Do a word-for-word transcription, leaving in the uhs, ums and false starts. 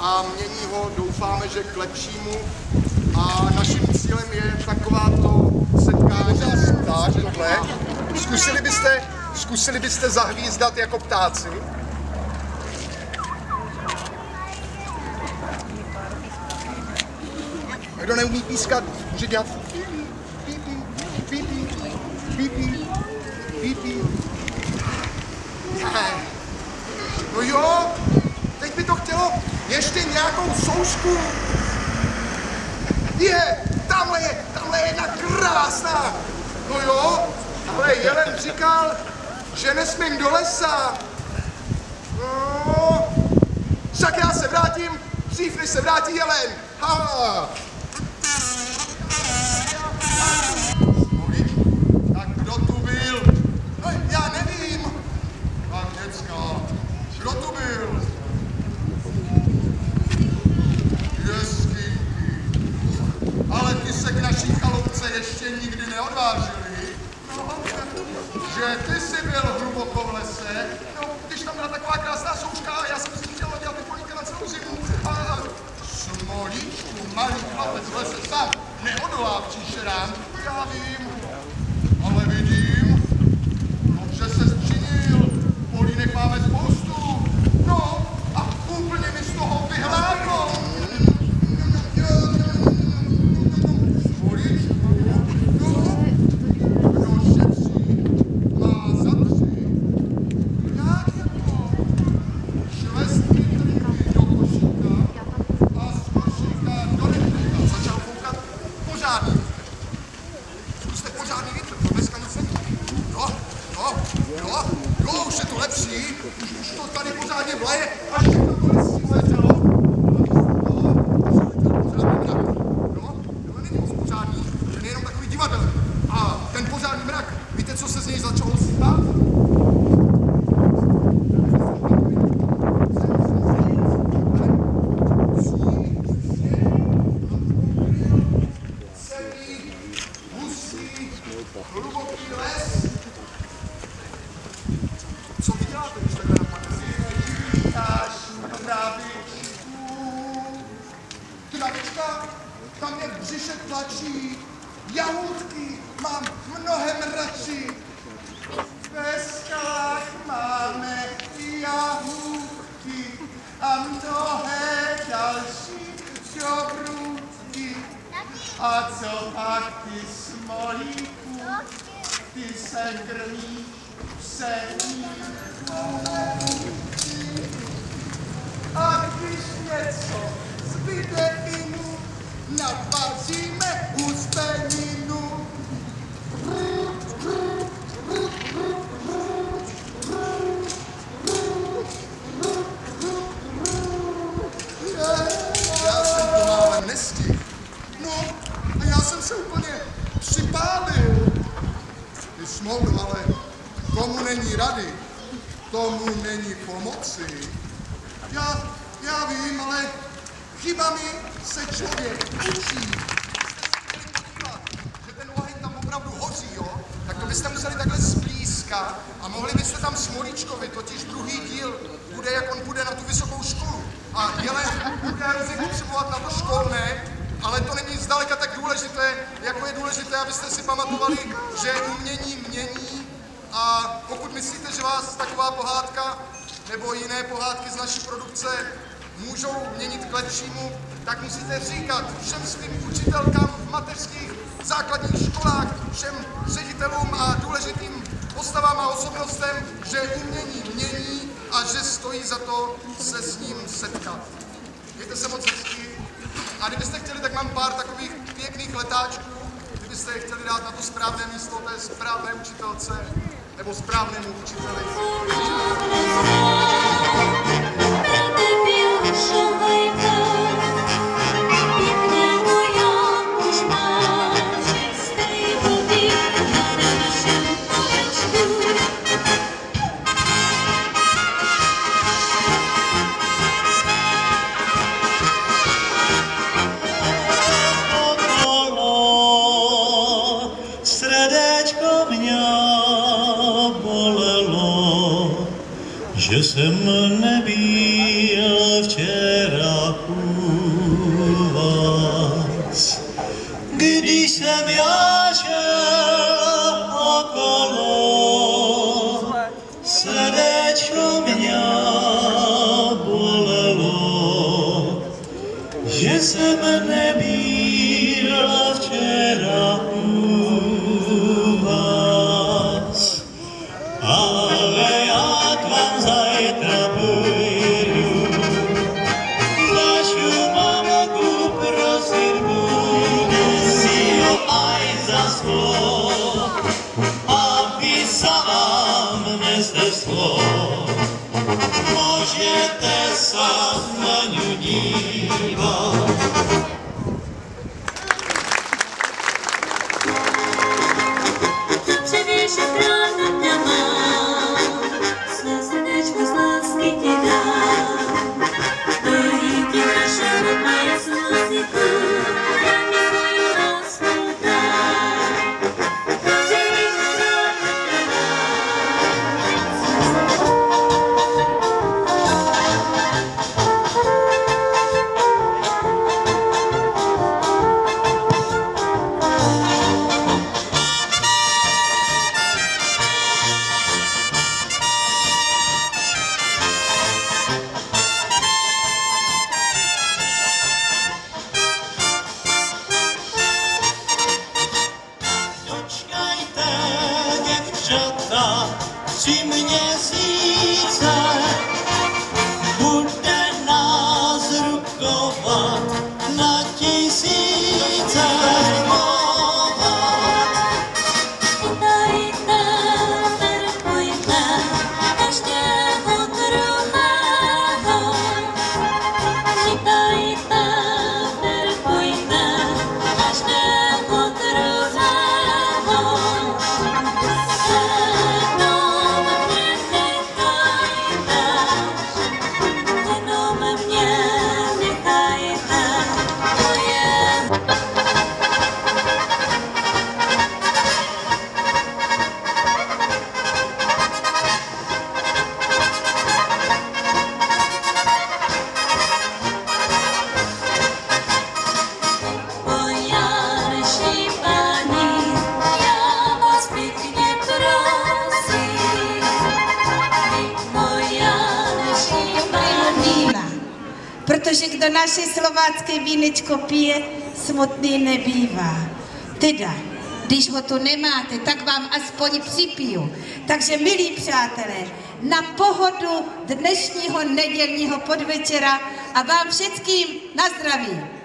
a mění ho, doufáme, že k lepšímu. A naším cílem je takováto setkání. Tak, tohle. Zkusili byste, zkusili byste zahvízdat jako ptáci? Kdo neumí pískat, může dělat pípí, pípí, pípí, pípí. No jo, teď by to chtělo ještě nějakou soušku. Je, tamhle je, tamhle je jedna krásná. No jo, ale Jelen říkal, že nesmím do lesa. No, však já se vrátím, dřív než se vrátí Jelen. Ha. Tak kdo tu byl? No já nevím. Tak děcka, kdo tu byl? Jeskyňky. Ale ty se k naší chalupce ještě nikdy neodvážili. No, že ty jsi byl hluboko v lese. No, když tam byla taková krásná souška a já jsem si chtěl dělat ty políka na celou zimu. A Smolíčku, malý chlapec v lese sám neodolá příšerám. Já vím, ale vidím. Dobře se zčinil. Polínek máme spoustu. No, a úplně mi z toho vyhládlo. Tam je břiše tlačí, jahůdky mám mnohem radši. Ve skalách máme jahůdky a mnohé další dobrůdky. A co pak ty smolíku, ty se krmíš pseníku. A když něco zbyde inu, napaříme huspeninu. Já jsem to málem nestihl. No, a já jsem se úplně připálil. Ty smolu, ale komu není rady, tomu není pomoci. Já, já vím, ale chybami se člověk učí. Že ten oheň tam opravdu hoří, jo? Tak to byste museli takhle splískat a mohli byste tam Smolíčkovi, totiž druhý díl bude, jak on půjde na tu vysokou školu. A Jelen bude hrozně potřebovat na to školné, ale to není zdaleka tak důležité, jako je důležité, abyste si pamatovali, že umění mění a pokud myslíte, že vás taková pohádka nebo jiné pohádky z naší produkce můžou měnit k lepšímu, tak musíte říkat všem svým učitelkám v mateřských základních školách, všem ředitelům a důležitým postavám a osobnostem, že umění mění a že stojí za to se s ním setkat. Mějte se moc hezky. A kdybyste chtěli, tak mám pár takových pěkných letáčků, kdybyste je chtěli dát na to správné místo té správné učitelce nebo správnému učiteli. Že jsem nebyl včera jsem já šel okolo, srdečko mě bolelo, že jsem nebyla včera u vás, ale já k vám zajtra půjdu, vašu mamku prosit budu si ho aj za sklo, aby sama mne zdeslo. Můžete se na ňu dívat. Tři měsíce bude nás rukovat na tisíce movat. Vítejte, perkujte každého druhého. Vítejte, perkujte každého druhého. Protože kdo naše slovácké vínečko pije, smutný nebývá. Teda, když ho tu nemáte, tak vám aspoň připiju. Takže, milí přátelé, na pohodu dnešního nedělního podvečera a vám všetkým na zdraví.